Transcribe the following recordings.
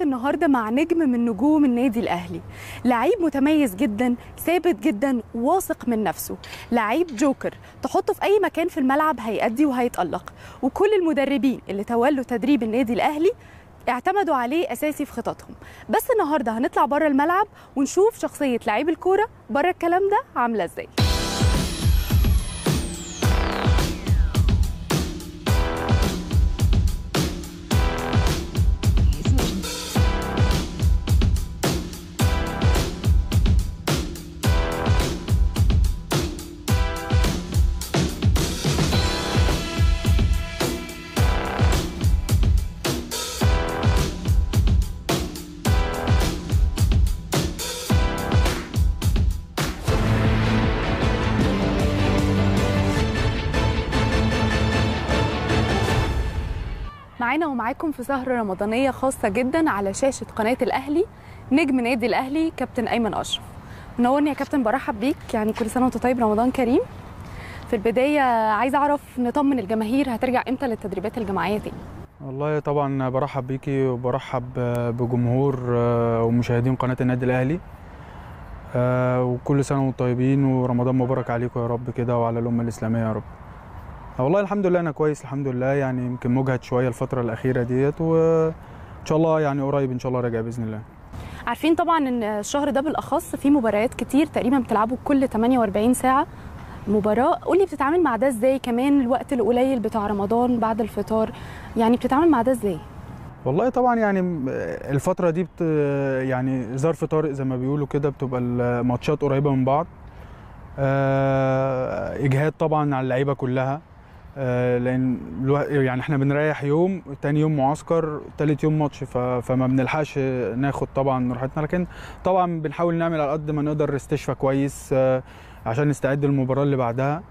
النهارده مع نجم من نجوم النادي الاهلي، لعيب متميز جدا، ثابت جدا، واثق من نفسه، لعيب جوكر تحطه في اي مكان في الملعب هيأدي وهيتألق، وكل المدربين اللي تولوا تدريب النادي الاهلي اعتمدوا عليه اساسي في خططهم. بس النهارده هنطلع بره الملعب ونشوف شخصيه لعيب الكوره بره الكلام ده عامله ازاي. معانا ومعاكم في سهرة رمضانية خاصة جدا على شاشة قناة الأهلي نجم نادي الأهلي كابتن أيمن أشرف. منورني يا كابتن، برحب بيك، يعني كل سنة وأنت طيب، رمضان كريم. في البداية عايزة أعرف نطمن الجماهير، هترجع إمتى للتدريبات الجماعية تاني؟ والله طبعا برحب بيكي وبرحب بجمهور ومشاهدين قناة النادي الأهلي، وكل سنة وانتم طيبين ورمضان مبارك عليكم يا رب كده وعلى الأمة الإسلامية يا رب. والله الحمد لله انا كويس الحمد لله، يعني يمكن مجهد شويه الفتره الاخيره ديت، وان شاء الله يعني قريب ان شاء الله راجع باذن الله. عارفين طبعا ان الشهر ده بالاخص في مباريات كتير، تقريبا بتلعبوا كل 48 ساعه مباراه. قولي بتتعامل مع ده ازاي؟ كمان الوقت القليل بتاع رمضان بعد الفطار، يعني بتتعامل مع ده ازاي؟ والله طبعا يعني الفتره دي يعني ظرف طارئ زي ما بيقولوا كده، بتبقى الماتشات قريبه من بعض، اجهاد طبعا على اللعيبه كلها، لان يعني احنا بنريح يوم، تاني يوم معسكر، تالت يوم ماتش، فما بنلحقش ناخد طبعا راحتنا، لكن طبعا بنحاول نعمل على قد ما نقدر استشفاء كويس عشان نستعد للمباراه اللي بعدها.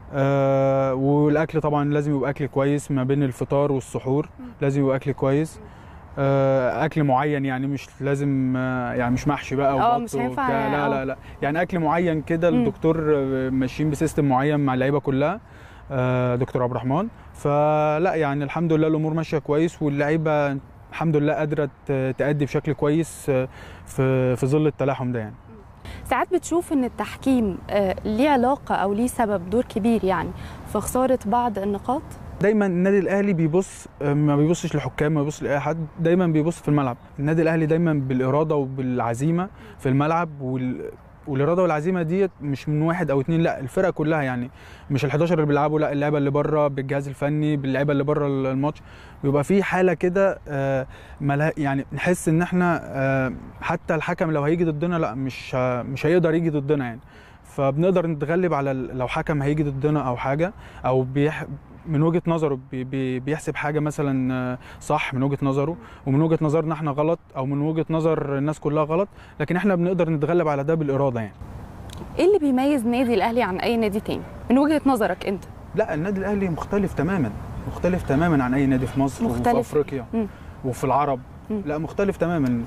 والاكل طبعا لازم يبقى اكل كويس ما بين الفطار والسحور، لازم يبقى اكل كويس، اكل معين، يعني مش لازم يعني مش محشي بقى وبط مش هينفع، لا لا لا، يعني اكل معين كده. الدكتور ماشيين بسيستم معين مع اللعيبه كلها، دكتور عبد الرحمن، فلا يعني الحمد لله الامور ماشيه كويس، واللعيبه الحمد لله قادره تأدي بشكل كويس في ظل التلاحم ده. يعني ساعات بتشوف ان التحكيم ليه علاقه او ليه سبب دور كبير يعني في خساره بعض النقاط؟ دايما النادي الاهلي بيبص، ما بيبصش لحكام، ما بيبصش لاي حد، دايما بيبص في الملعب. النادي الاهلي دايما بالاراده وبالعزيمه في الملعب، والاراده والعزيمه ديت مش من واحد او اتنين، لا الفرقه كلها، يعني مش ال11 اللي بيلعبوا، لا اللعيبه اللي بره بالجهاز الفني، باللعيبه اللي بره الماتش، بيبقى في حاله كده يعني نحس ان احنا حتى الحكم لو هيجي ضدنا لا مش هيقدر يجي ضدنا، يعني فبنقدر نتغلب على لو حكم هيجي ضدنا او حاجه، او من وجهه نظره بيحسب حاجه مثلا صح من وجهه نظره، ومن وجهه نظرنا احنا غلط، او من وجهه نظر الناس كلها غلط، لكن احنا بنقدر نتغلب على ده بالاراده. يعني ايه اللي بيميز النادي الاهلي عن اي نادي تاني من وجهه نظرك انت؟ لا النادي الاهلي مختلف تماما عن اي نادي في مصر وفي افريقيا وفي العرب. لا مختلف تماما.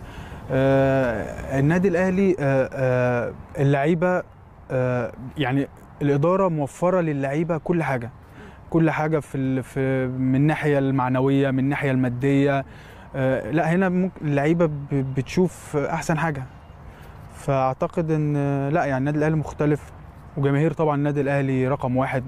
النادي الاهلي اللعيبه، يعني الاداره موفره للعيبه كل حاجه من الناحيه المعنويه، من الناحيه الماديه. لا هنا ممكن اللعيبه بتشوف احسن حاجه، فاعتقد ان لا يعني النادي الاهلي مختلف، وجماهير طبعا النادي الاهلي رقم واحد،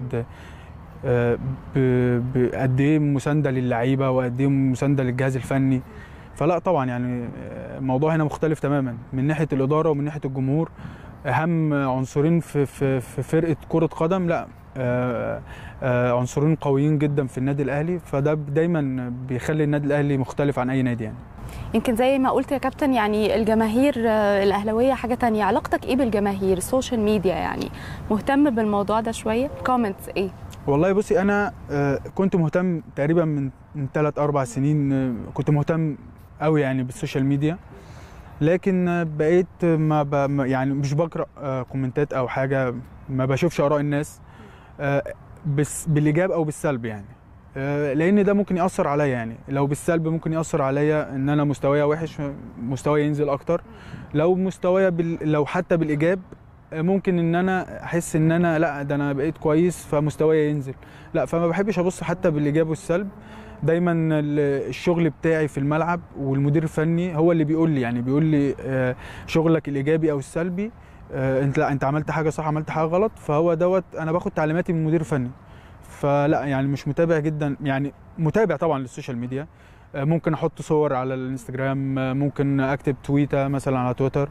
قد ايه مسانده للعيبه وقد ايه مسانده للجهاز الفني. فلا طبعا يعني الموضوع هنا مختلف تماما من ناحيه الاداره ومن ناحيه الجمهور. اهم عنصرين في فرقه كره قدم، لا عنصرين قويين جدا في النادي الاهلي، فده دايما بيخلي النادي الاهلي مختلف عن اي نادي. يعني يمكن زي ما قلت يا كابتن، يعني الجماهير الاهلاويه حاجه تانية، علاقتك ايه بالجماهير؟ السوشيال ميديا يعني مهتم بالموضوع ده شويه؟ كومنتس ايه؟ والله بصي انا كنت مهتم تقريبا من 3-4 سنين، كنت مهتم قوي يعني بالسوشيال ميديا، لكن بقيت يعني مش بقرا كومنتات او حاجه، ما بشوفش اراء الناس بس بالايجاب او بالسلب، يعني لان ده ممكن ياثر عليا. يعني لو بالسلب ممكن ياثر عليا ان انا مستوايا وحش، مستوايا ينزل اكتر. لو مستوايا لو حتى بالايجاب ممكن ان انا احس ان انا لا ده انا بقيت كويس فمستواي ينزل، لا فما بحبش ابص حتى بالايجاب والسلب. دايما الشغل بتاعي في الملعب والمدير الفني هو اللي بيقول لي، يعني بيقول لي شغلك الايجابي او السلبي، انت لا انت عملت حاجه صح عملت حاجه غلط، فهو دوت انا باخد تعليماتي من المدير الفني. فلا يعني مش متابع جدا، يعني متابع طبعا للسوشيال ميديا، ممكن احط صور على الانستجرام، ممكن اكتب تويته مثلا على تويتر،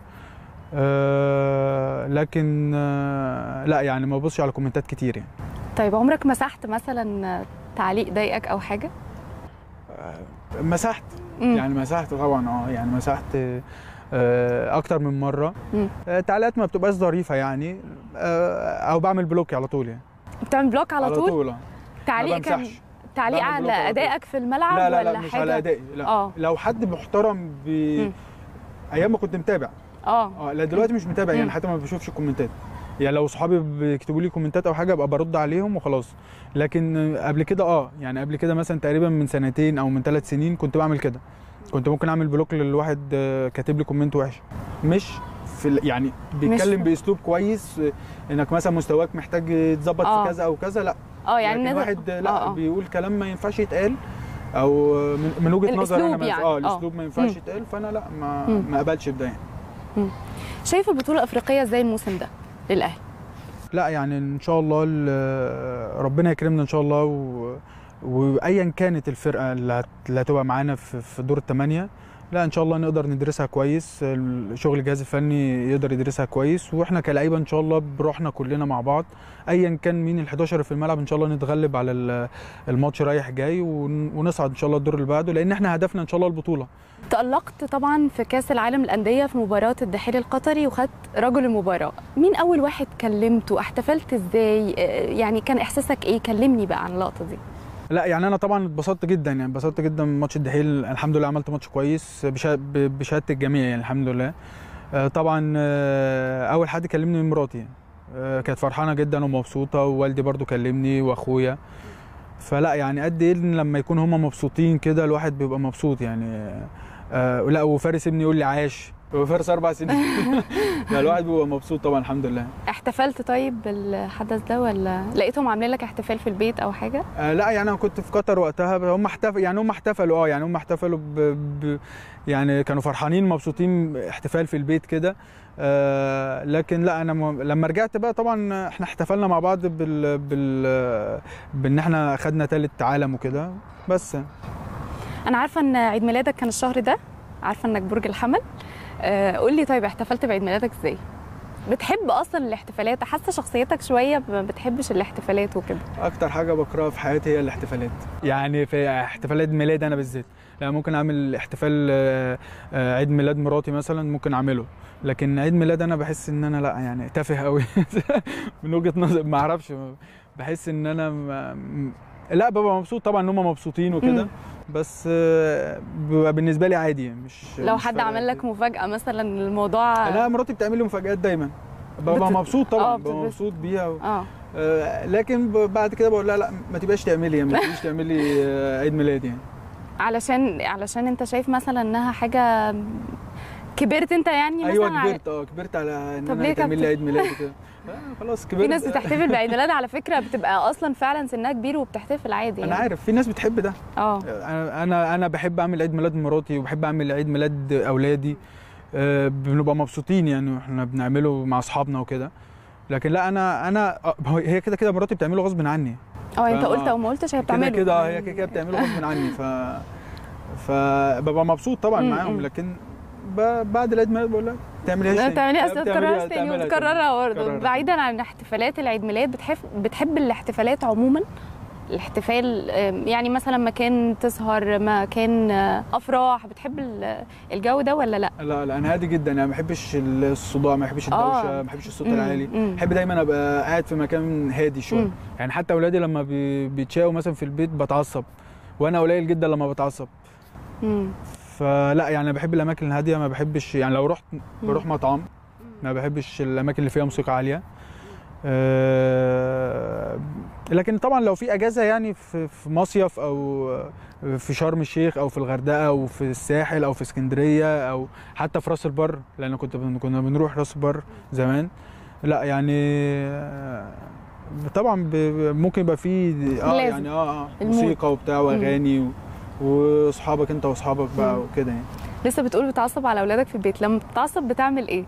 لكن لا يعني ما ببصش على كومنتات كتير يعني. طيب عمرك مسحت مثلا تعليق ضايقك او حاجه؟ مسحت يعني مسحت طبعا، يعني مسحت اكتر من مره. تعليقات ما بتبقاش ظريفه يعني، او بعمل بلوك على طول يعني. بتعمل بلوك على طول؟ تعليق كان تعليق على ادائك في الملعب لا ولا لا مش حاجه؟ على ادائي، لا. لو حد محترم ايام ما كنت متابع، لا دلوقتي مش متابع يعني، حتى ما بشوفش الكومنتات يعني. لو صحابي بيكتبوا لي كومنتات او حاجه ابقى برد عليهم وخلاص. لكن قبل كده يعني قبل كده مثلا تقريبا من سنتين او من 3 سنين كنت بعمل كده، كنت ممكن اعمل بلوك للواحد كاتب لي كومنت وحش، مش في يعني بيتكلم باسلوب كويس انك مثلا مستواك محتاج يتظبط في كذا او كذا، لا يعني واحد لا بيقول كلام ما ينفعش يتقال، او من وجهه نظري انا يعني. الاسلوب ما ينفعش يتقال، فانا لا ما اقبلش بده يعني. شايف البطوله الافريقيه ازاي الموسم ده للاهلي؟ لا يعني ان شاء الله ربنا يكرمنا ان شاء الله، وايا كانت الفرقه اللي هتبقى معانا في دور الثمانيه، لا ان شاء الله نقدر ندرسها كويس، شغل الجهاز الفني يقدر يدرسها كويس، واحنا كلاعيبه ان شاء الله بروحنا كلنا مع بعض ايا كان مين ال11 في الملعب ان شاء الله نتغلب على الماتش رايح جاي، ونصعد ان شاء الله الدور اللي بعده، لان احنا هدفنا ان شاء الله البطوله. تألقت طبعا في كاس العالم للانديه في مباراه الدحيل القطري وخدت رجل المباراه، مين اول واحد كلمته؟ احتفلت ازاي؟ يعني كان احساسك ايه؟ كلمني بقى عن اللقطه دي. لا يعني انا طبعا اتبسطت جدا، يعني اتبسطت جدا من ماتش الدحيل، الحمد لله عملت ماتش كويس بشهاده الجميع يعني الحمد لله. طبعا اول حد كلمني مراتي، كانت فرحانه جدا ومبسوطه، ووالدي برضو كلمني واخويا، فلا يعني قد ايه لما يكون هم مبسوطين كده الواحد بيبقى مبسوط يعني. لا وفارس ابني يقول لي عاش، هو فارس 4 سنين لا الواحد بيبقى مبسوط طبعا الحمد لله. احتفلت طيب بالحدث ده ولا لقيتهم عاملين لك احتفال في البيت او حاجه؟ لا يعني انا كنت في قطر وقتها، هم احتفلوا يعني هم احتفلوا يعني كانوا فرحانين مبسوطين، احتفال في البيت كده. لكن لا انا لما رجعت بقى طبعا احنا احتفلنا مع بعض بان احنا خدنا ثالث عالم وكده بس. انا عارفه ان عيد ميلادك كان الشهر ده، عارفه انك برج الحمل. قول لي طيب احتفلت بعيد ميلادك ازاي؟ بتحب اصلا الاحتفالات؟ حاسه شخصيتك شويه ما بتحبش الاحتفالات وكده. اكتر حاجه بكرهها في حياتي هي الاحتفالات، يعني في احتفالات ميلاد انا بالذات، لا ممكن اعمل احتفال عيد ميلاد مراتي مثلا ممكن اعمله، لكن عيد ميلاد انا بحس ان انا لا يعني تافه قوي من وجهه نظر ما اعرفش، بحس ان انا لا ببقى مبسوط طبعا ان هم مبسوطين وكده، بس بيبقى بالنسبه لي عادي، مش لو حد عمل لك مفاجاه مثلا الموضوع. لا مراتي بتعمل لي مفاجآت دايما، ببقى مبسوط طبعا، ببقى مبسوط بيها لكن بعد كده بقول لا ما تبقاش تعملي ما تبقاش تعملي عيد ميلاد يعني، علشان انت شايف مثلا انها حاجه كبرت انت يعني مثلا. ايوه كبرت على ان انا تعمل لي عيد ميلاد وكده خلاص كبرت. في ناس بتحتفل بعيد ميلاد على فكره بتبقى اصلا فعلا سنها كبير وبتحتفل عادي يعني. انا عارف في ناس بتحب ده. انا بحب اعمل عيد ميلاد مراتي وبحب اعمل عيد ميلاد اولادي، بنبقى مبسوطين يعني واحنا بنعمله مع اصحابنا وكده، لكن لا انا هي كده مراتي بتعمله غصب عني. انت قلت او ما قلتش هي بتعمله كده هي كده بتعمله غصب عني، فببقى مبسوط طبعا معاهم، لكن بعد العيد ميلاد بقول لك تعمليها تاني وتكررها برضه. بعيدا عن احتفالات العيد ميلاد، بتحب الاحتفالات عموما؟ الاحتفال يعني مثلا مكان تسهر، مكان افراح، بتحب الجو ده ولا لا؟ لا انا هادي جدا يعني، ما بحبش الصداع، ما بحبش الدوشه، ما بحبش الصوت العالي، بحب دايما ابقى قاعد في مكان هادي شويه يعني. حتى اولادي لما بيتشاقوا مثلا في البيت بتعصب، وانا قليل جدا لما بتعصب. فلا يعني بحب الاماكن الهاديه، ما بحبش يعني لو رحت بروح مطعم، ما بحبش الاماكن اللي فيها موسيقى عاليه. لكن طبعا لو في اجازه يعني في مصيف او في شرم الشيخ او في الغردقه او في الساحل او في اسكندريه او حتى في راس البر، لان كنا بنروح راس البر زمان، لا يعني طبعا ممكن يبقى فيه لازم. يعني المود. موسيقى وبتاع واغاني واصحابك انت واصحابك بقى وكده يعني. لسه بتقول بتعصب على اولادك في البيت، لما بتتعصب بتعمل ايه؟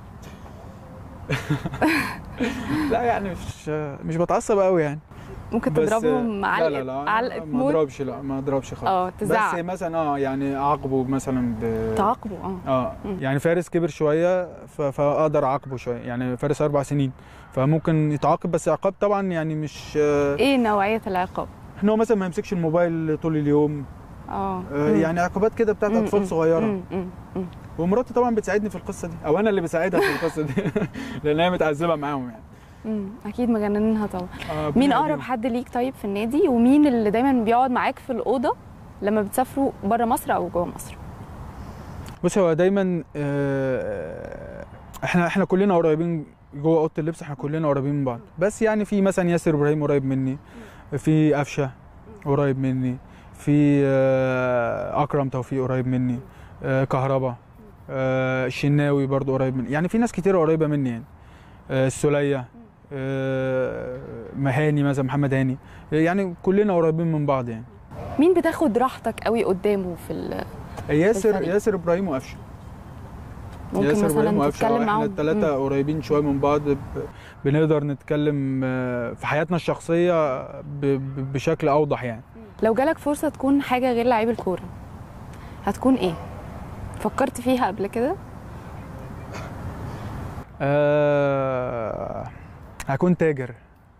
لا يعني مش بتعصب قوي يعني. ممكن بس تضربهم لا لا لا علقه ما موت؟ اضربش، لا ما اضربش خالص. تزعق. بس مثلا يعني اعاقبه مثلا تعاقبه يعني فارس كبر شويه فاقدر اعاقبه شويه، يعني فارس 4 سنين فممكن يتعاقب، بس عقاب طبعا يعني مش ايه نوعيه العقاب؟ ان هو مثلا ما يمسكش الموبايل طول اليوم. يعني عقوبات كده بتاعت اطفال صغيره. ومراتي طبعا بتساعدني في القصه دي، او انا اللي بساعدها في القصه دي لان هي متعذبه معاهم يعني. اكيد مجننينها طبعا. مين اقرب حد ليك طيب في النادي، ومين اللي دايما بيقعد معاك في الاوضه لما بتسافروا بره مصر او جوه مصر؟ بص هو دايما احنا كلنا قريبين جوه اوضه اللبس، احنا كلنا قريبين من بعض، بس يعني في مثلا ياسر ابراهيم قريب مني، في قفشه قريب مني، في اكرم توفيق قريب مني، كهربا، الشناوي برضو قريب مني، يعني في ناس كتير قريبه مني يعني. السوليه، مهاني مثلا، محمد هاني، يعني كلنا قريبين من بعض يعني. مين بتاخد راحتك قوي قدامه في ياسر ابراهيم وقفشه. ممكن ياسر مثلا تتكلم معاهم؟ احنا الثلاثه قريبين شويه من بعض، بنقدر نتكلم في حياتنا الشخصيه بشكل اوضح يعني. لو جالك فرصه تكون حاجه غير لعيب الكوره هتكون ايه؟ فكرت فيها قبل كده؟ هكون تاجر.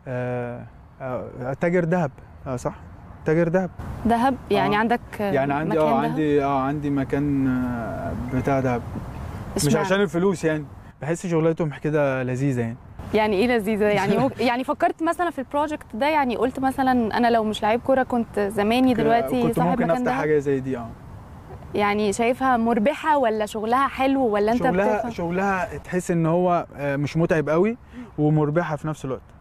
تاجر ذهب. صح، تاجر ذهب يعني. عندك يعني عندي مكان عندي مكان بتاع ذهب. مش عشان الفلوس يعني، بحس شغلتهم كده لذيذه يعني. يعني ايه لذيذه يعني؟ يعني فكرت مثلا في البروجكت ده؟ يعني قلت مثلا انا لو مش لعيب كوره كنت زماني دلوقتي كنت صاحب ممكن مكان افتح حاجه زي دي. يعني شايفها مربحه ولا شغلها حلو ولا انت بتفهم؟ شغلها تحس ان هو مش متعب قوي ومربحه في نفس الوقت.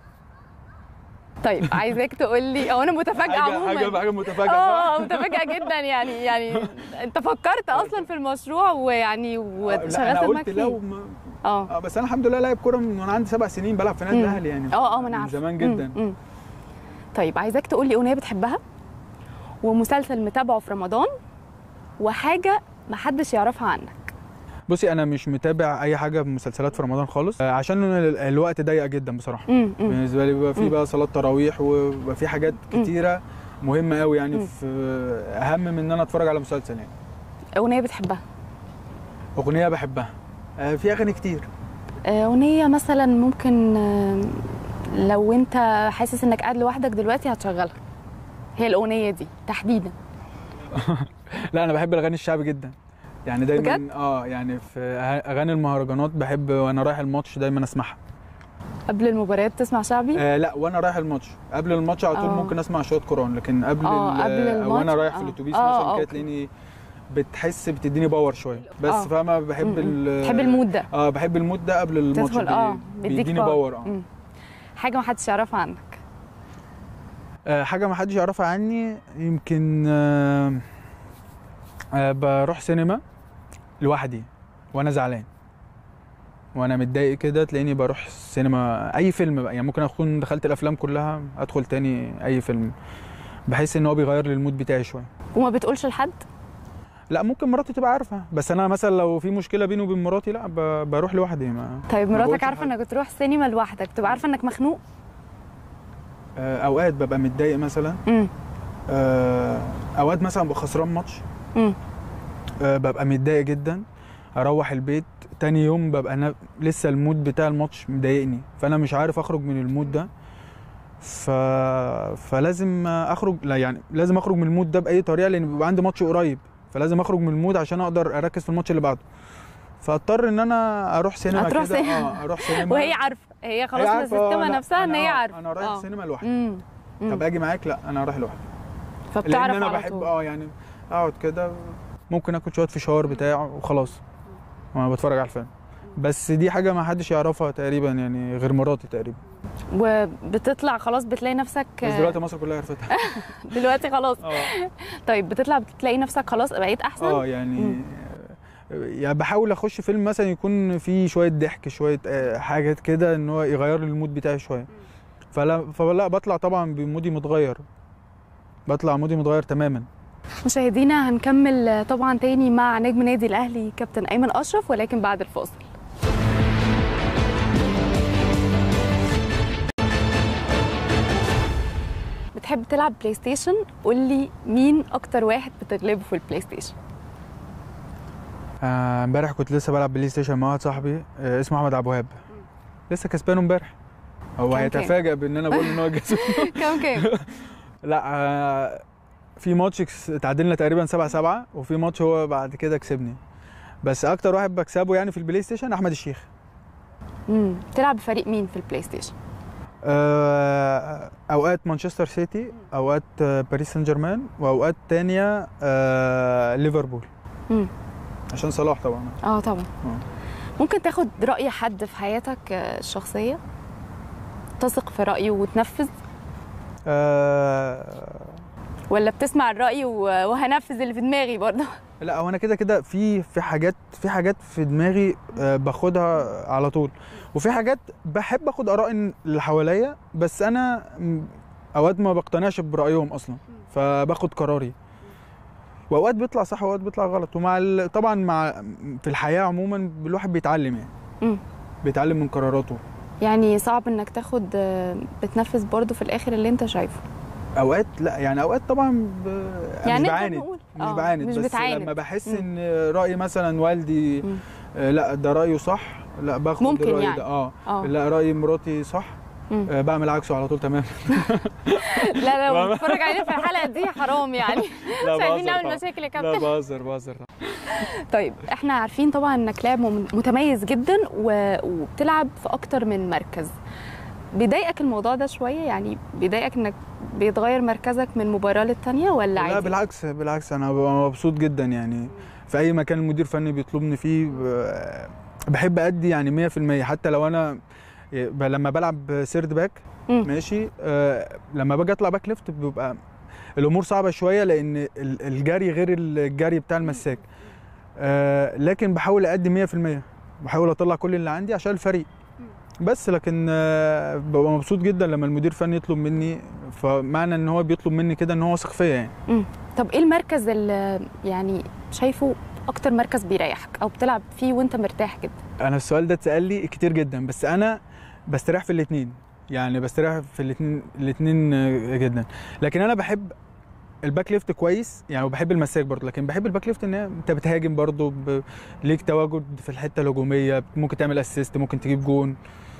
طيب عايزاك تقول لي، او انا متفاجئه عموما. حاجه متفاجئه. متفاجئه جدا يعني انت فكرت اصلا في المشروع ويعني وشغلت دماغك فيه. بس انا الحمد لله لاعب كوره من وانا عندي 7 سنين بلعب في نادي الاهلي يعني. ما انا عارفه من زمان جدا. طيب عايزاك تقول لي اغنيه بتحبها، ومسلسل متابعه في رمضان، وحاجه ما حدش يعرفها عنك. بصي انا مش متابع اي حاجه بمسلسلات في رمضان خالص، عشان الوقت ضيق جدا بصراحه. بالنسبه لي بيبقى في بقى صلاه تراويح، وبيبقى في حاجات كتيره مهمه قوي يعني، في اهم من ان انا اتفرج على مسلسل يعني. اغنيه بتحبها؟ اغنيه بحبها في اغاني كتير. اغنيه مثلا ممكن لو انت حاسس انك قاعد لوحدك دلوقتي هتشغلها، هي الاغنيه دي تحديدا؟ لا انا بحب الاغاني الشعبي جدا يعني، دايما بجد؟ يعني في اغاني المهرجانات بحب وانا رايح الماتش دايما اسمعها. قبل المباريات تسمع شعبي؟ لا وانا رايح الماتش، قبل الماتش على طول ممكن اسمع شويه قرآن، لكن قبل الماتش وانا رايح في الاتوبيس مثلا كده تلاقيني بتحس بتديني باور شويه، بس فاهمه بحب بحب المود ده. بحب المود ده قبل الماتش، بيديني باور. حاجه ما حدش يعرفها عنك؟ حاجه ما حدش يعرفها عني يمكن بروح سينما لوحدي وانا زعلان وانا متضايق كده، تلاقيني بروح السينما اي فيلم بقى يعني، ممكن اكون دخلت الافلام كلها ادخل تاني اي فيلم، بحس ان هو بيغير لي المود بتاعي شويه. وما بتقولش لحد؟ لا ممكن مراتي تبقى عارفه، بس انا مثلا لو في مشكله بيني وبين مراتي لا بروح لوحدي. طيب مراتك عارفه انك بتروح سينما لوحدك، بتبقى عارفه انك مخنوق؟ اوقات ببقى متضايق مثلا، اوقات مثلا ببقى خسران ماتش، ببقى متضايق جدا، اروح البيت تاني يوم ببقى لسه المود بتاع الماتش مضايقني، فانا مش عارف اخرج من المود ده، فلازم اخرج. لا يعني لازم اخرج من المود ده باي طريقه، لان بيبقى عندي ماتش قريب، فلازم اخرج من المود عشان اقدر اركز في الماتش اللي بعده، فاضطر ان انا اروح سينما كده. اروح سينما وهي عارفه، هي خلاص مسستمه نفسها ان هي عارفه انا رايح سينما لوحدي. طب اجي معاك؟ لا انا رايح لوحدي. فبتعرف لان انا بحب يعني اقعد كده، ممكن اكل شويه فشار بتاع وخلاص وانا بتفرج على الفيلم، بس دي حاجه ما حدش يعرفها تقريبا يعني غير مراتي تقريبا. وبتطلع خلاص بتلاقي نفسك، بس دلوقتي مصر كلها عرفتها. دلوقتي خلاص. طيب بتطلع بتلاقي نفسك خلاص بقيت احسن؟ يعني يعني بحاول اخش فيلم مثلا يكون فيه شويه ضحك، شويه حاجات كده ان هو يغير لي المود بتاعي شويه. فلا بطلع طبعا بمودي متغير، بطلع مودي متغير تماما. مشاهدينا هنكمل طبعا تاني مع نجم نادي الاهلي كابتن ايمن اشرف، ولكن بعد الفاصل. بتحب تلعب بلاي ستيشن؟ قول لي مين اكتر واحد بتغلبه في البلاي ستيشن؟ امبارح كنت لسه بلعب بلاي ستيشن مع واحد صاحبي اسمه احمد عبد الوهاب، لسه كسبانه امبارح. هو هيتفاجئ بان انا بقول ان هو كسب. كام؟ لا في ماتش تعادلنا تقريبا 7-7، وفي ماتش هو بعد كده كسبني. بس اكتر واحد بكسبه يعني في البلاي ستيشن احمد الشيخ. تلعب بفريق مين في البلاي ستيشن؟ اوقات مانشستر سيتي، اوقات باريس سان جيرمان، واوقات تانية ليفربول. عشان صلاح طبعا. طبعا. ممكن تاخد رأي حد في حياتك الشخصية؟ تثق في رأيه وتنفذ؟ ولا بتسمع الرأي وهنفذ اللي في دماغي برضه؟ لا هو انا كده في حاجات في دماغي باخدها على طول، وفي حاجات بحب اخد اراء اللي حواليا، بس انا اوقات ما بقتنعش برأيهم اصلا، فباخد قراري، واوقات بيطلع صح واوقات بيطلع غلط. ومع طبعا في الحياه عموما الواحد بيتعلم يعني. بيتعلم من قراراته. يعني صعب انك بتنفذ برضه في الاخر اللي انت شايفه؟ اوقات لا، يعني اوقات طبعا يعني مش بعاند بس بتعاند. لما بحس ان راي مثلا والدي لا ده رايه صح، لا باخد ممكن الراي يعني. ده لا راي مراتي صح، بعمل عكسه على طول تمام. لا لو بتتفرج علينا في الحلقه دي حرام يعني. مش عايزين نعمل مشاكل يا كابتن. لا بهزر. طيب احنا عارفين طبعا انك لاعب متميز جدا وبتلعب في اكتر من مركز. بيضايقك الموضوع ده شويه؟ يعني بيضايقك انك بيتغير مركزك من مباراه للتانيه ولا عادي؟ لا بالعكس انا ببقى مبسوط جدا يعني. في اي مكان المدير الفني بيطلبني فيه بحب ادي يعني 100%، حتى لو انا لما بلعب سيرد باك ماشي، لما باجي اطلع باك ليفت بيبقى الامور صعبه شويه، لان الجري غير الجري بتاع المساك، لكن بحاول ادي 100%، بحاول اطلع كل اللي عندي عشان الفريق بس. لكن ببقى مبسوط جدا لما المدير الفني يطلب مني، فمعنى ان هو بيطلب مني كده ان هو واثق فيا يعني. طب ايه المركز اللي يعني شايفه اكتر مركز بيريحك او بتلعب فيه وانت مرتاح جدا؟ انا السؤال ده اتسال لي كتير جدا، بس انا بستريح في الاثنين، يعني بستريح في الاثنين جدا. لكن انا بحب الباك ليفت كويس يعني، وبحب المساك برضه، لكن بحب الباك ليفت ان انت بتهاجم برضه، ليك تواجد في الحته الهجوميه، ممكن تعمل اسيست، ممكن تجيب جون،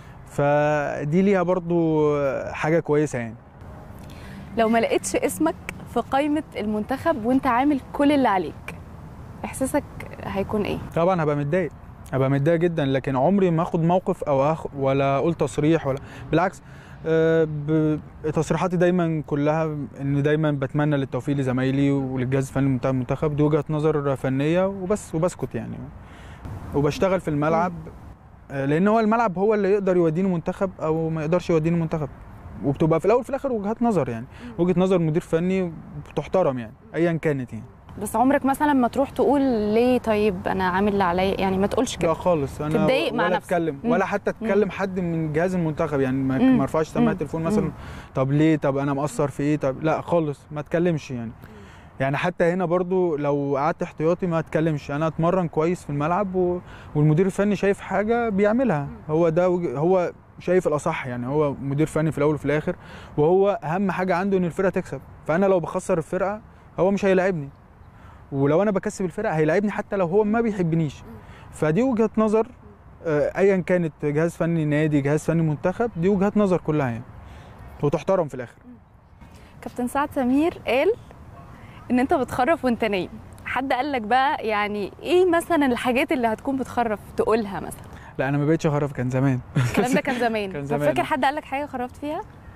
فدي ليها برضه حاجه كويسه يعني. لو ما لقيتش اسمك في قائمه المنتخب وانت عامل كل اللي عليك، احساسك هيكون ايه؟ طبعا هبقى متضايق جدا، لكن عمري ما اخد موقف ولا اقول تصريح، ولا بالعكس. تصريحاتي دايما كلها ان دايما بتمنى للتوفيق لزمايلي وللجهاز الفني بتاع المنتخب، دي وجهه نظر فنيه وبس، وبسكت يعني، وبشتغل في الملعب، لان هو الملعب هو اللي يقدر يوديني منتخب او ما يقدرش يوديني منتخب، وبتبقى في الاول وفي الاخر وجهات نظر يعني، وجهه نظر مدير فني بتحترم يعني ايا كانت يعني. بس عمرك مثلا ما تروح تقول ليه طيب انا عامل اللي عليا؟ يعني ما تقولش كده. لا خالص، انا تتضايق مع ولا نفسك اتكلم ولا حتى اتكلم حد من جهاز المنتخب يعني، ما ارفعش سماعه التليفون مثلا طب ليه، طب انا مقصر في ايه، طب لا خالص ما اتكلمش يعني حتى هنا برضو لو قعدت احتياطي ما اتكلمش، انا اتمرن كويس في الملعب والمدير الفني شايف حاجه بيعملها، هو ده هو شايف الاصح يعني، هو مدير فني في الاول وفي الاخر، وهو اهم حاجه عنده ان الفرقه تكسب، فانا لو بخسر الفرقه هو مش هيلاعبني، ولو انا بكسب الفرقه هيلاعبني حتى لو هو ما بيحبنيش. فدي وجهه نظر ايا كانت، جهاز فني نادي، جهاز فني منتخب، دي وجهات نظر كلها يعني، وتحترم في الاخر. كابتن سعد سمير قال ان انت بتخرف وانت نايم، حد قال لك بقى يعني ايه مثلا الحاجات اللي هتكون بتخرف تقولها مثلا؟ لا انا ما بقتش اخرف، كان زمان. الكلام ده كان زمان. كان زمان. فاكر حد قال لك حاجه خرفت فيها؟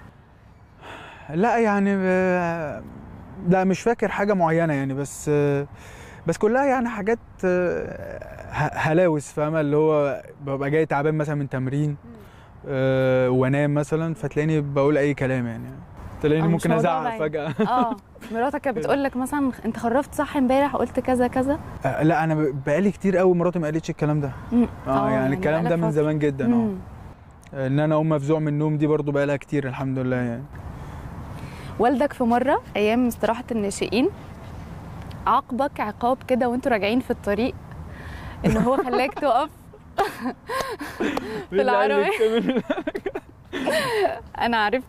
لا يعني لا مش فاكر حاجه معينه يعني، بس كلها يعني حاجات هلاوس، فاهمه؟ اللي هو ببقى جاي تعبان مثلا من تمرين وانام مثلا، فتلاقيني بقول اي كلام يعني. تلاقيني مش ممكن موضوع ازعق بعيد. فجاه. مراتك كانت بتقول لك مثلا انت خرفت صح امبارح قلت كذا كذا؟ لا انا بقالي كتير قوي مراتي ما قالتش الكلام ده. يعني الكلام ده بقالك من فترة. زمان جدا. ان انا اقوم مفزوع من النوم دي برضو بقالها كتير الحمد لله يعني. والدك في مره ايام استراحه الناشئين عاقبك عقاب كده وانتوا راجعين في الطريق، ان هو خلاك تقف في العربيه. انا عرفت.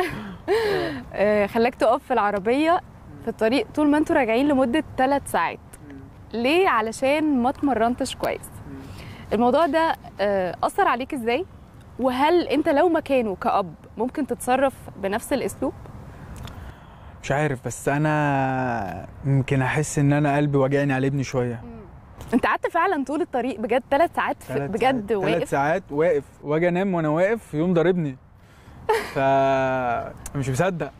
خلاك تقف في العربيه في الطريق طول ما انتوا راجعين لمده 3 ساعات. ليه؟ علشان ما اتمرنتش كويس. الموضوع ده اثر عليك ازاي؟ وهل انت لو مكانه كأب ممكن تتصرف بنفس الاسلوب؟ مش عارف، بس انا يمكن احس ان انا قلبي واجعني على ابني شويه. انت قعدت فعلا طول الطريق بجد 3 ساعات بجد واقف؟ 3 ساعات واقف، واجي انام وانا واقف يقوم ضاربني. مش مصدق.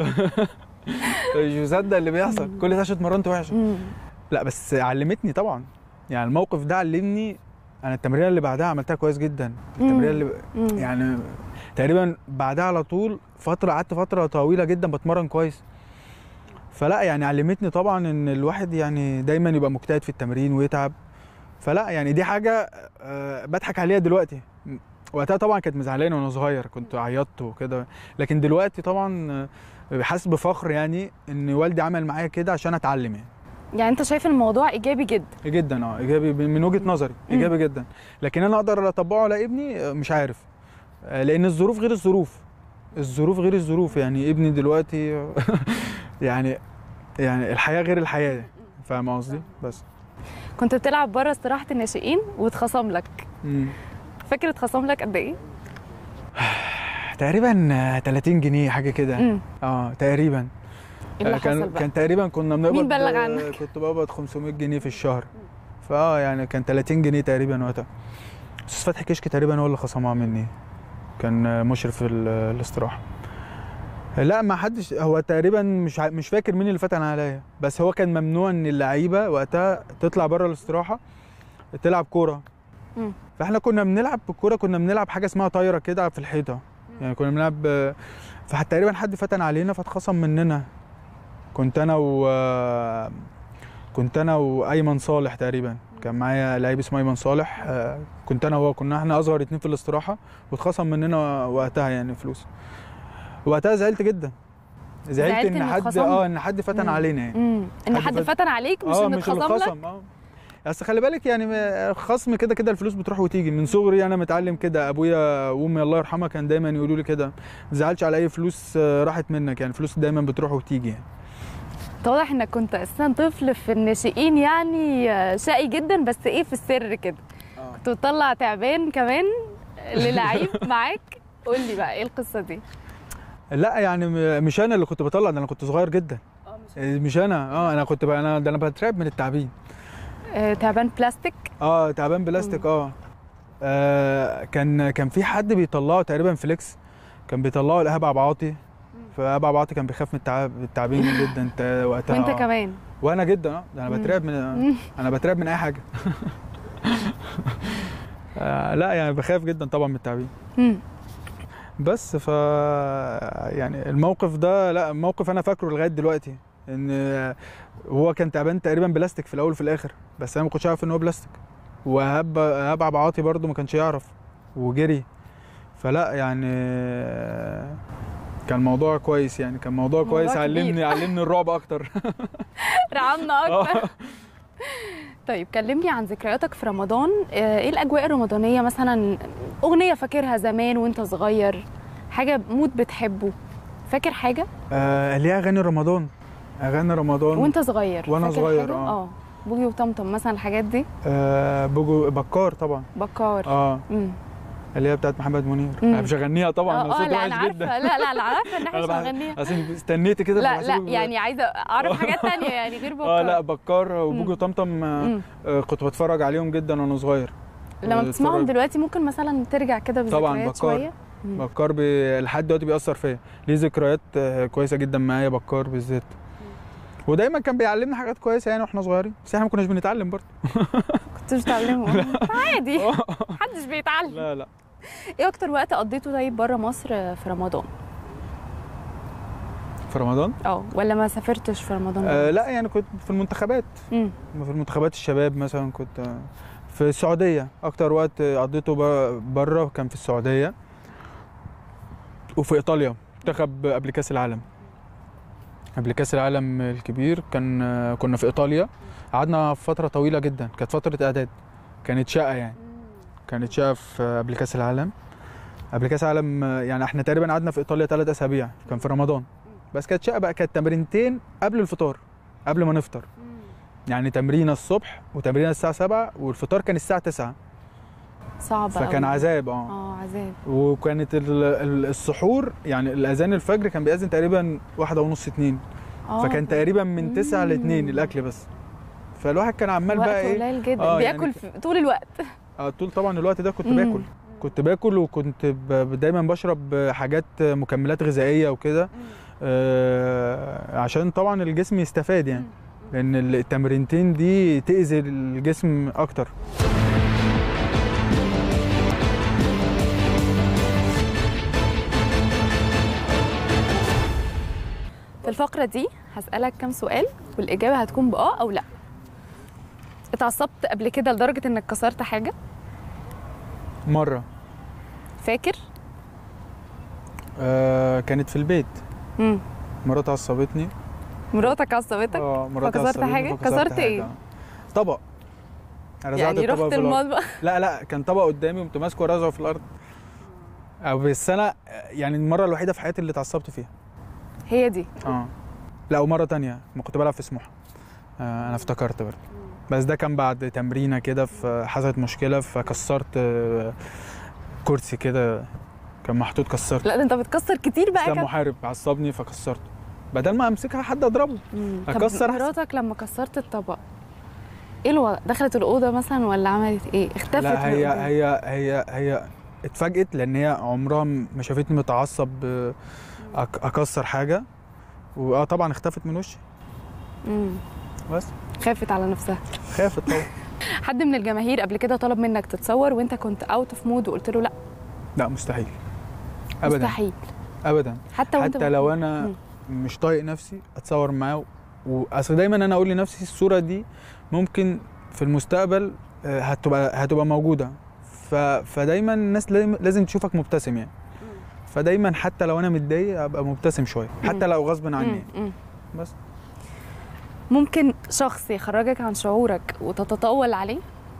مش مصدق اللي بيحصل. كل ده عشان اتمرنت وحش. لا بس علمتني طبعا، يعني الموقف ده علمني. انا التمرينه اللي بعدها عملتها كويس جدا. التمرينه اللي يعني تقريبا بعدها على طول قعدت فتره طويله جدا بتمرن كويس. فلا يعني علمتني طبعا ان الواحد يعني دايما يبقى مجتهد في التمرين ويتعب. فلا يعني دي حاجه بضحك عليها دلوقتي. وقتها طبعا كانت مزعلانه وانا صغير، كنت عيطت وكده. لكن دلوقتي طبعا حاسس بفخر يعني ان والدي عمل معايا كده عشان اتعلم يعني انت شايف الموضوع ايجابي جدا؟ جدا. ايجابي من وجهه نظري، ايجابي جدا. لكن انا اقدر اطبقه على ابني مش عارف، لان الظروف غير الظروف غير الظروف. يعني ابني دلوقتي يعني الحياه غير الحياه. فاهم قصدي؟ بس كنت بتلعب بره استراحه الناشئين واتخصم لك. فاكر اتخصم لك قد ايه؟ تقريبا 30 جنيه حاجه كده. تقريبا. ايه اللي حصل بقى؟ كان تقريبا كنا بنقبض. مين بلغ عنك؟ كنت بقبض 500 جنيه في الشهر. يعني كان 30 جنيه تقريبا وقتها. استاذ فتحي كشك تقريبا هو اللي خصمها مني، كان مشرف في الاستراحه. لا ما حدش، هو تقريبا مش فاكر مين اللي فتن عليا، بس هو كان ممنوع ان اللعيبه وقتها تطلع بره الاستراحه تلعب كوره. فاحنا كنا بنلعب بالكوره، كنا بنلعب حاجه اسمها طايره كده في الحيطه. يعني كنا بنلعب، فتقريبا حد فتن علينا فاتخصم مننا. كنت انا وايمن صالح تقريبا، كان معايا لعيب اسمه ايمن صالح. كنت انا وهو، كنا احنا اصغر 2 في الاستراحه، واتخصم مننا وقتها يعني فلوس. وقتها زعلت جدا. زعلت ان حد فتن علينا يعني. ان حد فتن عليك مش ان اتخصم لك. بس خلي بالك يعني الخصم كده كده الفلوس بتروح وتيجي. من صغري انا متعلم كده، ابويا وامي الله يرحمها كان دايما يقولوا لي كده، ما تزعلش على اي فلوس راحت منك، يعني الفلوس دايما بتروح وتيجي يعني. واضح انك كنت اساسا طفل في الناشئين يعني شقي جدا، بس ايه في السر كده. كنت بتطلع تعبان كمان للعيب معاك. قول لي بقى ايه القصه دي؟ لا يعني مش انا اللي كنت بطلع، ده انا كنت صغير جدا. مش انا. انا كنت بقى انا بترعب من التعبين. تعبان بلاستيك؟ تعبان بلاستيك. كان في حد بيطلعه تقريبا فليكس، كان بيطلعه لإيهاب عبد العاطي. فإيهاب عبد العاطي كان بيخاف من التعبين جدا انت وقتها. وانت كمان؟ وانا جدا. ده انا بترعب انا بترعب من اي حاجه. لا يعني بخاف جدا طبعا من التعبين. بس يعني الموقف ده، لا موقف انا فاكره لغايه دلوقتي، ان هو كان تعبان تقريبا بلاستيك في الاول وفي الاخر، بس انا ما كنتش عارف ان هو بلاستيك. وإيهاب عبد العاطي برده ما كانش يعرف وجري. فلا يعني كان موضوع كويس، يعني كان موضوع كويس. علمني الرعب اكتر. رعبنا اكتر. طيب كلمني عن ذكرياتك في رمضان. ايه الاجواء الرمضانيه مثلا؟ اغنيه فاكرها زمان وانت صغير، حاجه مود بتحبه، فاكر حاجه؟ اللي هي اغاني رمضان وانت صغير. وانا صغير. بوجي وطمطم مثلا، الحاجات دي. بكار طبعا. بكار. اللي هي بتاعت محمد منير. انا مش هغنيها طبعا. لا انا عارفه. لا انا عارفه ان احنا مش هنغنيها. اصل استنيت كده. لا يعني عايزه اعرف حاجات ثانيه يعني غير بكار. لا بكار وبوجي وطمطم كنت بتفرج عليهم جدا وانا صغير. لما بتسمعهم دلوقتي ممكن مثلا ترجع كده بذكريات شويه؟ بكار لحد دلوقتي بيأثر فيا، ليه ذكريات كويسه جدا معايا بكار بالذات. ودايما كان بيعلمنا حاجات كويسه يعني واحنا صغيرين، بس احنا ما كناش بنتعلم برضه. كنتش بتتعلموا؟ عادي. محدش بيتعلم. لا... ايه اكتر وقت قضيته طيب بره مصر في رمضان؟ في رمضان ولا ما سافرتش في رمضان؟ لا يعني كنت في المنتخبات. في المنتخبات الشباب مثلا كنت في السعوديه، اكتر وقت قضيته بره كان في السعوديه وفي ايطاليا، منتخب قبل كاس العالم. قبل كاس العالم الكبير كنا في ايطاليا، قعدنا فتره طويله جدا، كانت فتره اعداد، كانت شقه يعني، كانت شقه في قبل كاس العالم. قبل كاس العالم يعني احنا تقريبا قعدنا في ايطاليا 3 اسابيع، كان في رمضان، بس كانت شقه بقى، كانت تمرينتين قبل الفطار، قبل ما نفطر، يعني تمرينه الصبح وتمرينه الساعه 7 والفطار كان الساعه 9. صعب قوي. فكان عذاب. عذاب. وكانت السحور يعني الاذان الفجر كان بيأذن تقريبا 1:30 2، فكان تقريبا من 9 ل 2 الاكل بس. فالواحد كان عمال بقى ايه، قليل جدا بياكل يعني طول الوقت. طول طبعا الوقت ده كنت باكل وكنت دايما بشرب حاجات مكملات غذائيه وكده، عشان طبعا الجسم يستفاد يعني، لان التمرينتين دي تأذي الجسم اكتر. في الفقرة دي هسألك كام سؤال والإجابة هتكون بآه أو لأ. اتعصبت قبل كده لدرجة إنك كسرت حاجة؟ مرة. فاكر؟ كانت في البيت. مراتي عصبتني. مراتك عصبتك؟ مراتي فكسرت حاجة؟ كسرت إيه؟ طبق. يعني رحت المطبخ؟ لا كان طبق قدامي قمت ماسكه ورازعه في الأرض. بس أنا يعني المرة الوحيدة في حياتي اللي اتعصبت فيها. هي دي؟ لا، ومرة تانية ما كنت بلعب في سموحة. أنا افتكرت برضه، بس ده كان بعد تمرينة كده، حصلت مشكلة فكسرت كرسي كده كان محطوط، كسرت. لا ده انت بتكسر كتير بقى. كان محارب عصبني فكسرته، بدل ما امسكها حد اضربه اكسر. مراتك لما كسرت الطبق ايه الوضع؟ دخلت الأوضة مثلا ولا عملت ايه؟ اختفت؟ لا هي اتفاجئت، لان هي عمرها ما شافتني متعصب اكسر حاجة، طبعا اختفت من وشي. بس خافت على نفسها. خافت طبعا. حد من الجماهير قبل كده طلب منك تتصور وانت كنت اوت اوف مود وقلت له لا؟ لا مستحيل ابدا. مستحيل ابدا. حتى لو انا مش طايق نفسي اتصور معاه، واصل دايما انا اقول لنفسي الصوره دي ممكن في المستقبل هتبقى موجوده، فدايما الناس لازم تشوفك مبتسم يعني. فدايما حتى لو انا متضايق ابقى مبتسم شويه، حتى لو غصب عني. بس ممكن شخص يخرجك عن شعورك وتتطاول عليه؟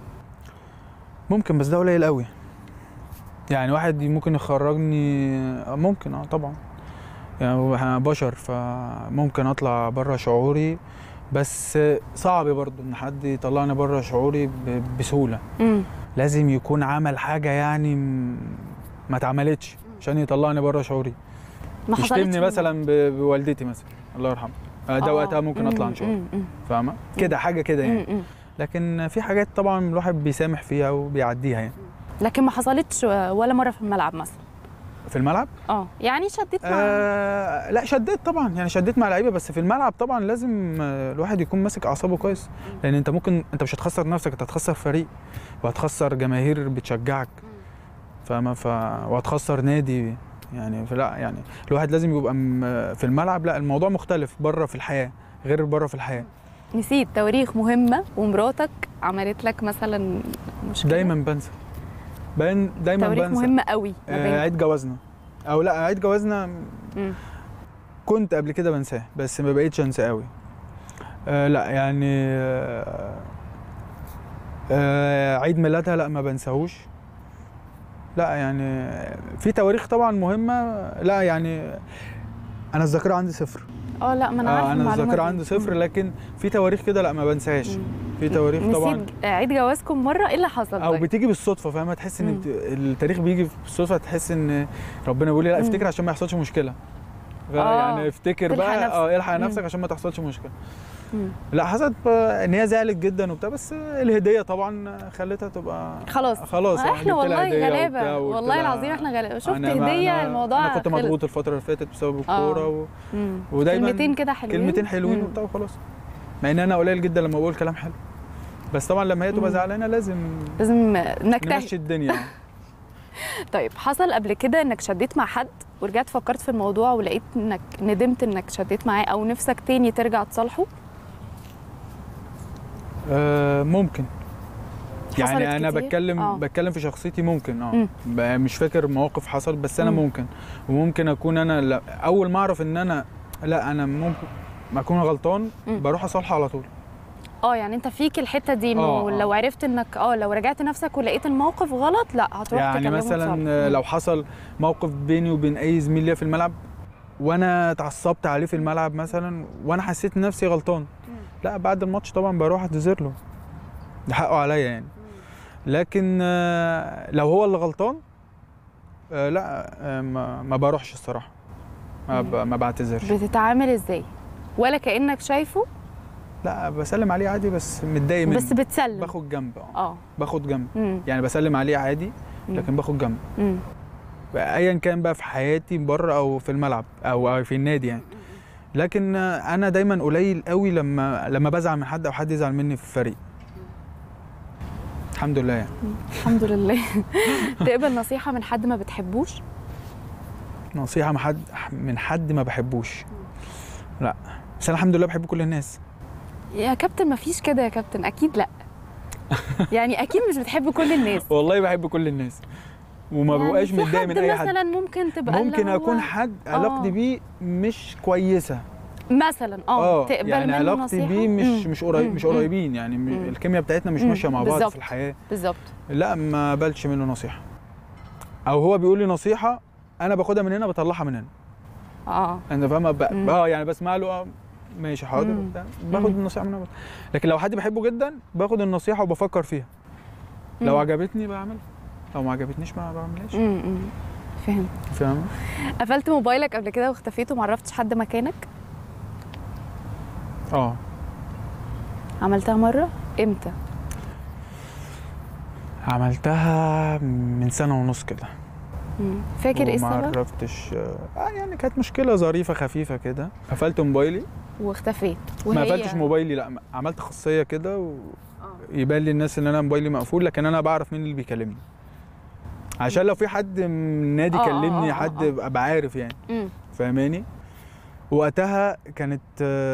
ممكن، بس ده قليل قوي. يعني واحد ممكن يخرجني، ممكن طبعا، يعني احنا بشر فممكن اطلع بره شعوري، بس صعب برضو ان حد يطلعني بره شعوري بسهوله. لازم يكون عمل حاجه يعني ما اتعملتش عشان يطلعني بره شعوري. يشتمني مثلا بوالدتي مثلا، الله يرحمها، ده وقتها ممكن اطلع عن شعوري، فاهمه كده، حاجه كده يعني. لكن في حاجات طبعا الواحد بيسامح فيها وبيعديها يعني. لكن ما حصلتش ولا مره في الملعب مثلا؟ في الملعب؟ يعني شديت مع لا شديت طبعا، يعني شديت مع لعيبه، بس في الملعب طبعا لازم الواحد يكون ماسك اعصابه كويس، لان انت مش هتخسر نفسك، انت هتخسر فريق وهتخسر جماهير بتشجعك، فاهمه، وهتخسر نادي يعني. فلا يعني الواحد لازم يبقى في الملعب، لا الموضوع مختلف بره في الحياه غير بره في الحياه. نسيت تواريخ مهمه ومراتك عملت لك مثلا مشكله؟ دايما بنسى، دايما تواريخ بنسى. مهمه قوي. عيد جوازنا او لا عيد جوازنا كنت قبل كده بنساه، بس ما بقيتش انساه قوي. لا يعني عيد ميلادها لا ما بنساهوش. لا يعني في تواريخ طبعا مهمه، لا يعني انا الذاكره عندي صفر. لا ما انا عارفه انا الذاكره عندي صفر، لكن في تواريخ كده لا ما بنساهاش. في تواريخ طبعا. نسيت عيد جوازكم مره، ايه اللي حصل؟ او بتيجي بالصدفه، فاهمه، تحس ان التاريخ بيجي بالصدفه، تحس ان ربنا بيقول لي لا افتكر عشان ما يحصلش مشكله. يعني افتكر بقى الحق نفسك عشان ما تحصلش مشكله. لا حصلت ان هي زعلت جدا وبتاع، بس الهديه طبعا خلتها تبقى خلاص احنا والله غلابه، والله العظيم احنا غلابه. شفت هديه الموضوع. انا كنت مضغوط الفتره اللي فاتت بسبب الكوره ودايما كلمتين حلوين وبتاع وخلاص، مع ان انا قليل جدا لما بقول كلام حلو، بس طبعا لما هي تبقى زعلانه لازم نجتهد نمشي الدنيا. طيب حصل قبل كده انك شديت مع حد ورجعت فكرت في الموضوع ولقيت انك ندمت انك شديت معاه او نفسك تاني ترجع تصالحه؟ ممكن. يعني انا كتير؟ بتكلم في شخصيتي، ممكن مش فاكر مواقف حصل، بس انا ممكن، وممكن اكون انا اول ما اعرف ان انا لا انا ممكن ما اكون غلطان بروح اصالحه على طول. يعني انت فيك الحته دي انه لو عرفت انك لو رجعت نفسك ولقيت الموقف غلط لا هتروح يعني تكلمه مثلا لو حصل موقف بيني وبين اي زميل ليا في الملعب وانا اتعصبت عليه في الملعب مثلا وانا حسيت نفسي غلطان، لا بعد الماتش طبعا بروح اعتذر له، ده حقه عليا يعني. لكن لو هو اللي غلطان لا ما بروحش الصراحه، ما بعتذرش. بتتعامل ازاي؟ ولا كانك شايفه؟ لا بسلم عليه عادي بس متضايق منه، بس بتسلم؟ باخد جنب. باخد جنب. يعني بسلم عليه عادي لكن باخد جنب. ايا كان بقى في حياتي بره او في الملعب او في النادي يعني. لكن انا دايما قليل قوي لما بزعل من حد او حد يزعل مني في الفريق. الحمد لله يعني. الحمد لله. تقبل نصيحه من حد ما بتحبوش؟ نصيحه من حد ما بحبوش؟ لا، بس انا الحمد لله بحب كل الناس. يا كابتن ما فيش كده يا كابتن، اكيد لا. يعني اكيد مش بتحب كل الناس. والله بحب كل الناس وما يعني ببقاش متضايق من اي حد. مثلا ممكن تبقى ممكن اكون حد علاقتي بيه مش كويسه مثلا تقبل يعني منه علاقتي نصيحة؟ بيه مش قريبين يعني الكيمياء بتاعتنا مش ماشيه مع بعض في الحياه. بالظبط. لا ما بلش منه نصيحه، او هو بيقول لي نصيحه انا باخدها من هنا بطلعها من هنا. انت فاهمه يعني بسمع له ماشي حاضر باخد النصيحه من هنا. لكن لو حد بحبه جدا باخد النصيحه وبفكر فيها، لو عجبتني بعملها، لو ما عجبتنيش ما بعملهاش. فاهم. قفلت موبايلك قبل كده واختفيت وما عرفتش حد مكانك؟ عملتها مره؟ امتى؟ عملتها من سنه ونص كده. فاكر ايه السبب؟ ما عرفتش. يعني كانت مشكله ظريفه خفيفه كده. قفلت موبايلي واختفيت. ما قفلتش موبايلي، لا عملت خاصيه كده يبان لي الناس ان انا موبايلي مقفول، لكن انا بعرف مين اللي بيكلمني عشان لو في حد من النادي كلمني حد ابقى عارف يعني. فاهماني؟ وقتها كانت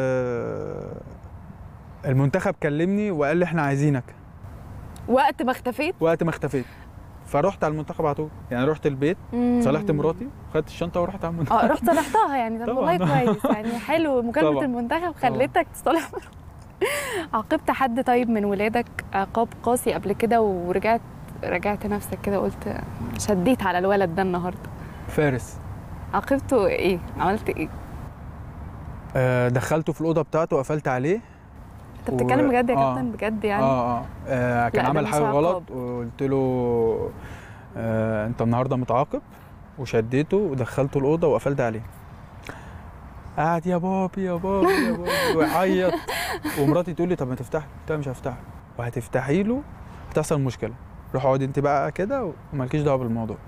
المنتخب كلمني وقال لي احنا عايزينك وقت ما اختفيت. فرحت على المنتخب على طول، يعني رحت البيت صالحت مراتي خدت الشنطه ورحت على المنتخب. رحت صالحتها يعني. طب والله كويس يعني، حلو مكالمه المنتخب خلتك تصالح. عاقبت حد طيب من ولادك عقاب قاسي قبل كده ورجعت نفسك كده قلت شديت على الولد ده النهارده؟ فارس. عاقبته ايه؟ عملت ايه؟ دخلته في الاوضه بتاعته وقفلت عليه. انت بتتكلم بجد يا كابتن؟ بجد يعني؟ كان عمل حاجه غلط وقلت له انت النهارده متعاقب، وشديته ودخلته الاوضه وقفلت عليه. قعد يا بابي يا بابي يا بابي ويعيط. ومراتي تقول لي طب ما تفتحي، قلت لها مش هفتحه، وهتفتحي له هتحصل مشكله، روح اقعدي انت بقى كده ومالكيش دعوه بالموضوع.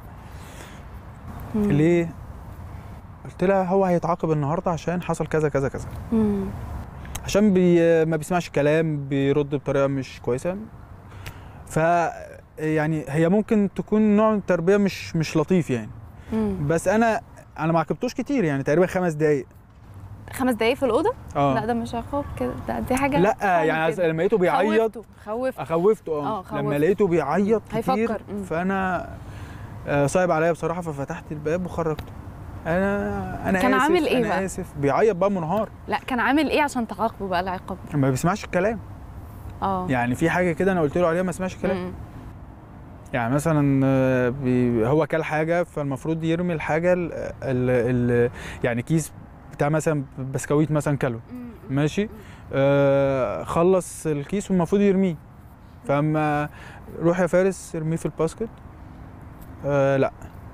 ليه؟ قلت لها هو هيتعاقب النهارده عشان حصل كذا كذا كذا. عشان ما بيسمعش كلام، بيرد بطريقه مش كويسه. ف يعني هي ممكن تكون نوع من التربيه مش لطيف يعني. بس انا ما عاقبتوش كتير، يعني تقريبا 5 دقايق. 5 دقايق في الاوضه؟ لا ده مش عقاب كده، دي حاجه. لا يعني لما لقيته بيعيط خوفته. لما لقيته بيعيط كتير هيفكر. فانا صعب عليا بصراحه، ففتحت الباب وخرجته. انا كان آسف عامل ايه انا بقى؟ اسف. بيعيط بقى منهار. لا كان عامل ايه عشان تعاقبه بقى العقاب؟ ما بيسمعش الكلام. يعني في حاجه كده انا قلت له عليها ما سمعش الكلام. يعني مثلا هو كل حاجه فالمفروض يرمي الحاجه يعني كيس بتاع مثلا بسكويت مثلا كله ماشي، خلص الكيس والمفروض يرميه، فاما روح يا فارس ارميه في الباسكت. لا،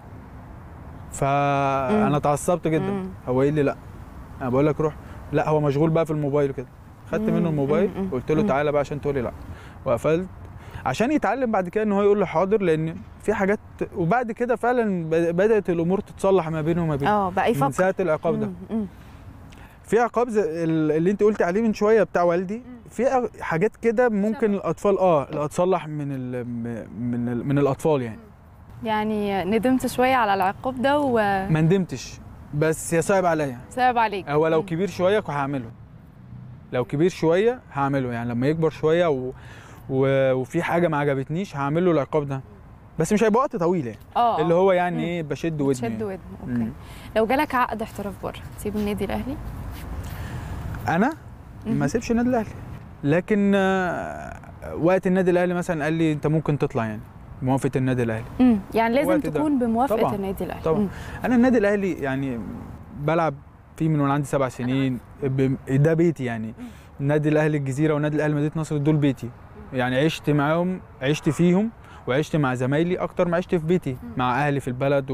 فانا اتعصبت جدا. هو قال لي لا، انا بقول لك روح. لا هو مشغول بقى في الموبايل كده. خدت منه الموبايل قلت له تعالى بقى عشان تقول لي لا، وقفلت عشان يتعلم بعد كده ان هو يقول لي حاضر، لان في حاجات. وبعد كده فعلا بدات الامور تتصلح ما بينه وما بينه. بقى يفكر من ساعه العقاب ده. في عقاب اللي انت قلت عليه من شويه بتاع والدي، في حاجات كده ممكن الاطفال اتصلح من الاطفال يعني. يعني ندمت شويه على العقاب ده ما ندمتش، بس يا صعب عليا. وصعب عليك. هو لو كبير شويه هعمله، لو كبير شويه هعمله، يعني لما يكبر شويه وفي حاجه ما عجبتنيش هعمل له العقاب ده، بس مش هيبقى وقت طويل يعني. اللي هو يعني ايه، بشد ودني. بشد ودني. اوكي. لو جالك عقد احتراف بره تسيب النادي الاهلي؟ انا ما اسيبش النادي الاهلي، لكن وقت النادي الاهلي مثلا قال لي انت ممكن تطلع، يعني موافقه النادي الاهلي. يعني لازم تكون بموافقه طبعًا. النادي الاهلي طبعا. انا النادي الاهلي يعني بلعب فيه من وانا عندي 7 سنين، ده بيتي يعني. النادي الاهلي الجزيره والنادي الاهلي مدينه نصر دول بيتي، يعني عشت معاهم، عشت فيهم، وعشت مع زمايلي اكتر ما عشت في بيتي مع اهلي في البلد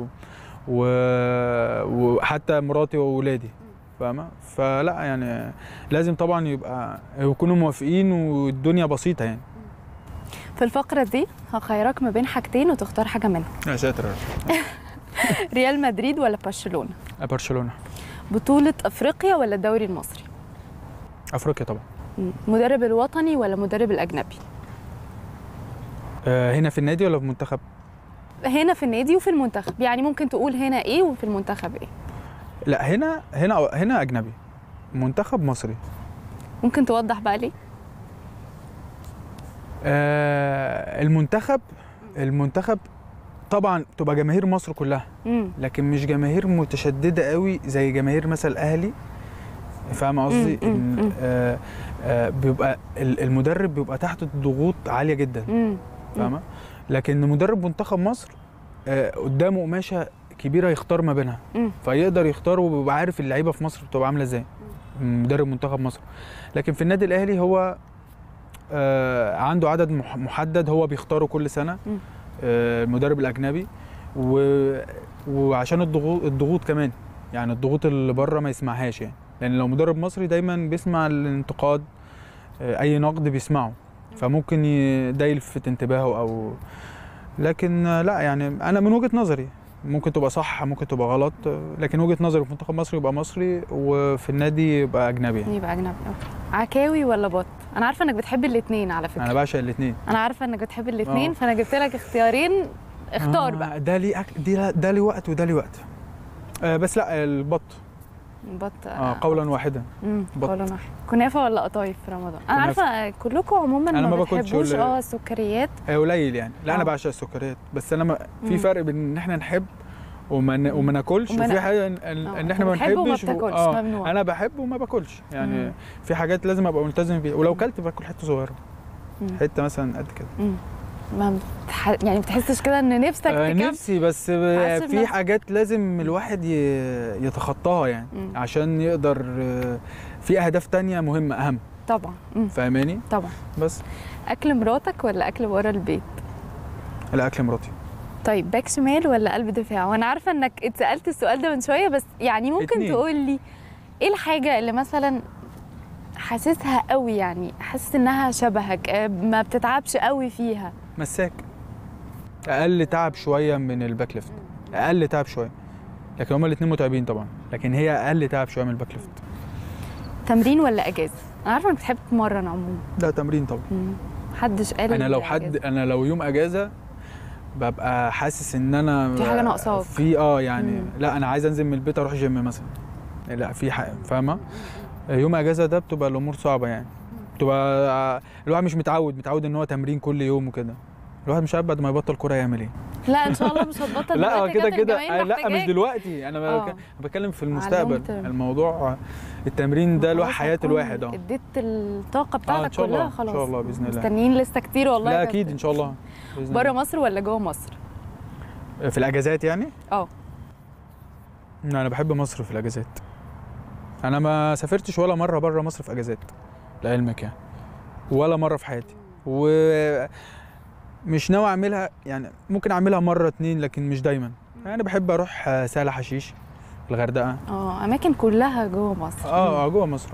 وحتى مراتي واولادي، فاهمه؟ فلا يعني لازم طبعا يكونوا موافقين والدنيا بسيطه يعني. في الفقره دي هخيرك ما بين حاجتين وتختار حاجه منهم. يا ساتر. ريال مدريد ولا برشلونه؟ برشلونه. بطوله افريقيا ولا الدوري المصري؟ افريقيا طبعا. مدرب الوطني ولا مدرب الاجنبي؟ هنا في النادي ولا في المنتخب؟ هنا في النادي وفي المنتخب، يعني ممكن تقول هنا ايه وفي المنتخب ايه؟ لا هنا اجنبي، منتخب مصري. ممكن توضح بقى ليه؟ المنتخب طبعا تبقى جماهير مصر كلها، لكن مش جماهير متشدده قوي زي جماهير مثلا الاهلي، فاهم قصدي؟ بيبقى المدرب بيبقى تحت ضغوط عاليه جدا، فاهمه؟ لكن مدرب منتخب مصر قدامه قماشه كبيره يختار ما بينها، فيقدر يختار وبيبقى عارف اللعيبه في مصر بتبقى عامله ازاي، مدرب منتخب مصر. لكن في النادي الاهلي هو عنده عدد محدد هو بيختاره كل سنه، المدرب الاجنبي، وعشان الضغوط كمان، يعني الضغوط اللي بره ما يسمعهاش يعني، لان لو مدرب مصري دايما بيسمع الانتقاد، اي نقد بيسمعه، فممكن ده يلفت انتباهه او. لكن لا يعني انا من وجهة نظري ممكن تبقى صح ممكن تبقى غلط، لكن وجهة نظري في منتخب مصر يبقى مصري وفي النادي يبقى اجنبي يعني. يبقى اجنبي. اوكي. عكاوي ولا بط؟ انا عارفه انك بتحب الاثنين على فكره. انا بعشق الاثنين. انا عارفه انك بتحب الاثنين، فانا جبت لك اختيارين، اختار بقى. ده ليه وقت وده ليه وقت. بس لا البط. البط. قولا واحدا. قولا واحدا. كنافه ولا قطايف في رمضان؟ انا عارفه كلكم عموما أنا ما بتحبوش السكريات. قليل يعني. لا انا بعشق السكريات، بس انا في فرق بين ان احنا نحب وما ناكلش، وفي حاجه ان احنا ما نحبش وما بتاكلش. ممنوع. انا بحب وما باكلش يعني. في حاجات لازم ابقى ملتزم بيها، ولو كلت باكل حته صغيره، حته مثلا قد كده. يعني بتحسش كده ان نفسك نفسي، بس في حاجات لازم الواحد يتخطاها يعني عشان يقدر. في اهداف تانية مهمه اهم طبعا. فاهماني؟ طبعا. بس اكل مراتك ولا اكل ورا البيت؟ لا اكل مراتي. طيب باك شمال ولا قلب دفاع؟ وانا عارفه انك اتسالت السؤال ده من شويه، بس يعني ممكن تقول لي ايه الحاجه اللي مثلا حاسسها قوي، يعني حاسس انها شبهك، ما بتتعبش قوي فيها؟ مساك. اقل تعب شويه من الباك ليفت، اقل تعب شويه، لكن هما الاثنين متعبين طبعا، لكن هي اقل تعب شويه من الباك ليفت. تمرين ولا اجازه؟ انا عارفه انك بتحب تتمرن عموما. لا تمرين طبعا. محدش قال. انا لو يوم اجازه ببقى حاسس ان انا في حاجه ناقصاك في يعني لا انا عايز انزل من البيت اروح جيم مثلا، لا في حاجه، فاهمه؟ يوم اجازه ده بتبقى الامور صعبه يعني، بتبقى الواحد مش متعود ان هو تمرين كل يوم وكده. الواحد مش عارف بعد ما يبطل كوره يعمل ايه. لا ان شاء الله مش هتبطل. لا كده لا مش دلوقتي، انا بتكلم في المستقبل. الموضوع التمرين ده له حياه الواحد. اديت الطاقه بتاعتك كلها خلاص ان شاء الله باذن الله. مستنيين لسه كتير والله. لا اكيد ان شاء الله. بره مصر ولا جوه مصر؟ في الاجازات يعني؟ انا بحب مصر في الاجازات. انا ما سافرتش ولا مره بره مصر في اجازات لعلمك يعني، ولا مره في حياتي، ومش ناوي اعملها يعني. ممكن اعملها مره 2 لكن مش دايما. انا بحب اروح سهل حشيش، الغردقه. اماكن كلها جوه مصر. جوه مصر.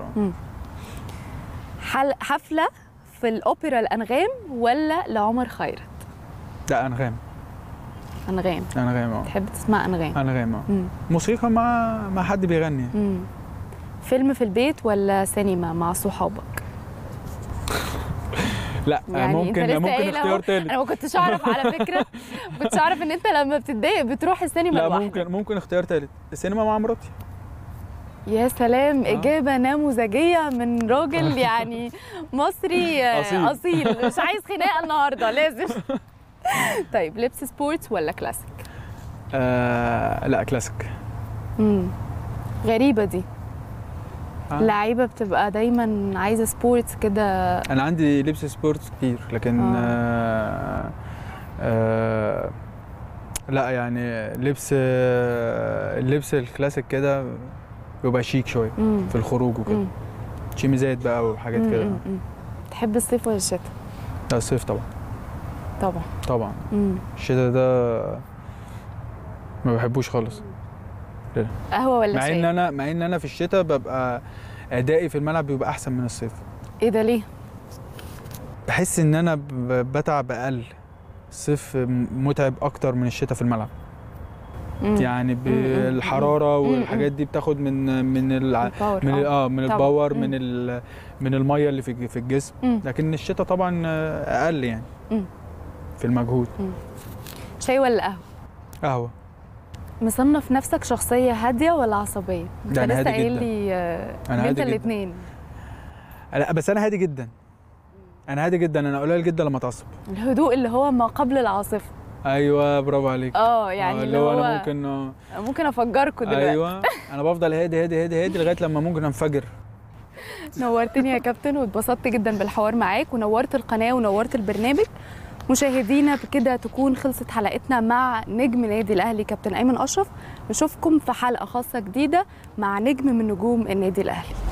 حفله في الاوبرا الانغام ولا لعمر خيرت؟ لا انغام. تحب تسمع انغام؟ موسيقى مع حد بيغني. فيلم في البيت ولا سينما مع صحابك؟ لا يعني ممكن اختيار تالت. انا ما كنتش اعرف على فكره، كنتش اعرف ان انت لما بتتضايق بتروح السينما لا لوحدك. ممكن اختيار ثالث السينما مع مراتي. يا سلام، اجابه نموذجيه من راجل يعني مصري اصيل. مش عايز خناقه النهارده لازم. طيب لبس سبورتس ولا كلاسيك؟ لا كلاسيك. غريبه دي. اللعيبه بتبقى دايما عايزه سبورتس كده. انا عندي لبس سبورتس كتير لكن لا يعني اللبس الكلاسيك كده بيبقى شيك شويه في الخروج وكده. شيميزات بقى وحاجات كده. تحب الصيف ولا الشتاء؟ لا الصيف طبعا. طبعا. الشتاء ده ما بحبوش خالص. قهوه ولا شاي؟ مع ان انا في الشتاء ببقى ادائي في الملعب بيبقى احسن من الصيف. ايه ده ليه؟ بحس ان انا بتعب اقل. الصيف متعب اكتر من الشتاء في الملعب. يعني بالحراره والحاجات دي بتاخد من الباور من الميه اللي في الجسم. لكن الشتاء طبعا اقل يعني في المجهود. شاي ولا قهوه؟ قهوه. مصنف نفسك شخصيه هاديه ولا عصبيه؟ انت لسه قايل لي انت الاثنين. لا بس انا هادي جدا. انا قليل جدا لما اتعصب. الهدوء اللي هو ما قبل العاصفه. ايوه برافو عليك. يعني اللي هو انا ممكن افجركم دلوقتي. ايوه انا بفضل هادي لغايه لما ممكن انفجر. نورتني يا كابتن واتبسطت جدا بالحوار معاك ونورت القناه ونورت البرنامج. مشاهدينا بكده تكون خلصت حلقتنا مع نجم نادي الاهلي كابتن ايمن اشرف. نشوفكم في حلقه خاصه جديده مع نجم من نجوم النادي الاهلي.